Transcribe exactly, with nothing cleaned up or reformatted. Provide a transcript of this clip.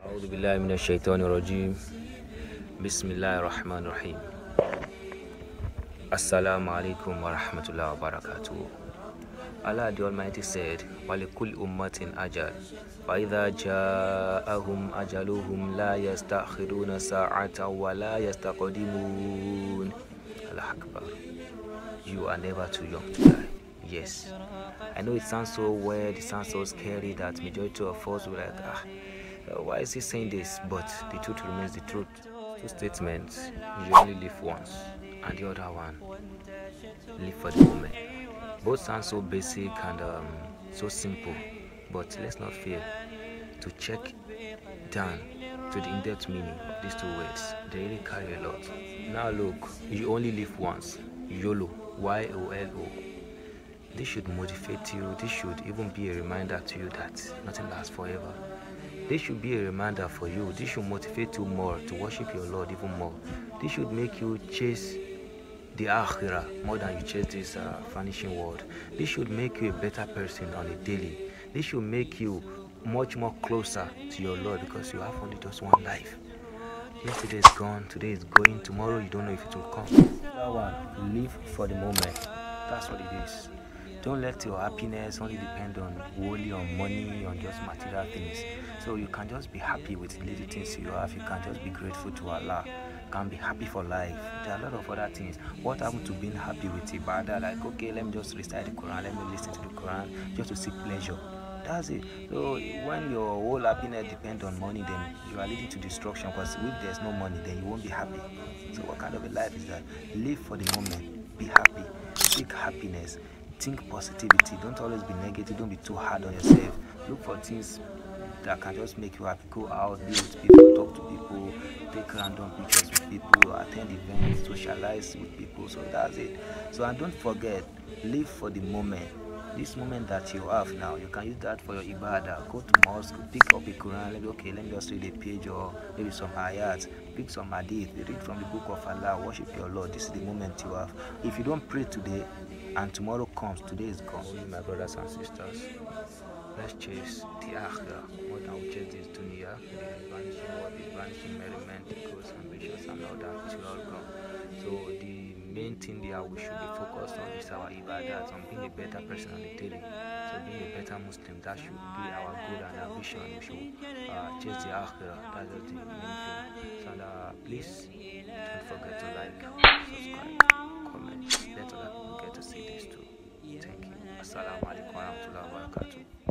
أعوذ بالله من الشيطان الرجيم بسم الله الرحمن الرحيم Assalamu alaikum wa rahmatullahi wa barakatuh. Allah the Almighty said, وَلِكُلِّ أُمَّةٍ أَجَلٌ فَإِذَا جَاءَهُمْ أَجَلُهُمْ لَا يَسْتَأْخِرُونَ سَاعَةً وَلَا يَسْتَقْدِمُونَ. Allah Akbar. You are never too young to die. Yes. I know it sounds so weird, it sounds so scary that majority of us will like, ah, why is he saying this? But the truth remains the truth. Two statements, you only live once, and the other one, live for the moment. Both sound so basic and um, so simple, but let's not fail to check down to the in-depth meaning of these two words. They really carry a lot. Now look, you only live once. Y O L O, Y O L O. This should motivate you. This should even be a reminder to you that nothing lasts forever. This should be a reminder for you. This should motivate you more to worship your Lord even more. This should make you chase the Aakhirah more than you chase this uh, vanishing world. This should make you a better person on a daily. This should make you much more closer to your Lord because you have only just one life. Yesterday is gone, today is going, tomorrow you don't know if it will come. That one, live for the moment. That's what it is. Don't let your happiness only depend on wholly on money, on just material things. So you can just be happy with the little things you have. You can just be grateful to Allah. You can be happy for life. There are a lot of other things. What happened to being happy with ibadah? Like, okay, let me just recite the Quran, let me listen to the Quran, just to seek pleasure. That's it. So when your whole happiness depends on money, then you are leading to destruction, because if there's no money, then you won't be happy. So what kind of a life is that? Live for the moment. Be happy. Seek happiness. Think positivity. Don't always be negative. Don't be too hard on yourself. Look for things that can just make you happy. Go out, be with people, talk to people, take random pictures with people, attend events, socialize with people. So that's it. So, and don't forget, live for the moment. This moment that you have now, you can use that for your ibadah. Go to mosque, pick up a Quran, maybe, okay, let me just read a page or maybe some ayats, pick some hadith, read from the book of Allah, worship your Lord. This is the moment you have. If you don't pray today and tomorrow comes, today is gone. My brothers and sisters, let's chase the Aakhirah more than we chase this dunya, the vanishing world, the vanishing merriment, the goals, ambitions, and all that. It will all gone. So the main thing there we should be focused on is our ibadat, on being a better person on the daily. So being a better Muslim, that should be our goal and ambition. We should uh, chase the Aakhirah. That's just the main thing. So uh, please don't forget to like, subscribe, comment. Let other people get to see this too. Thank you. Assalamu alaikum wa rahmatullahi wa barakatuh.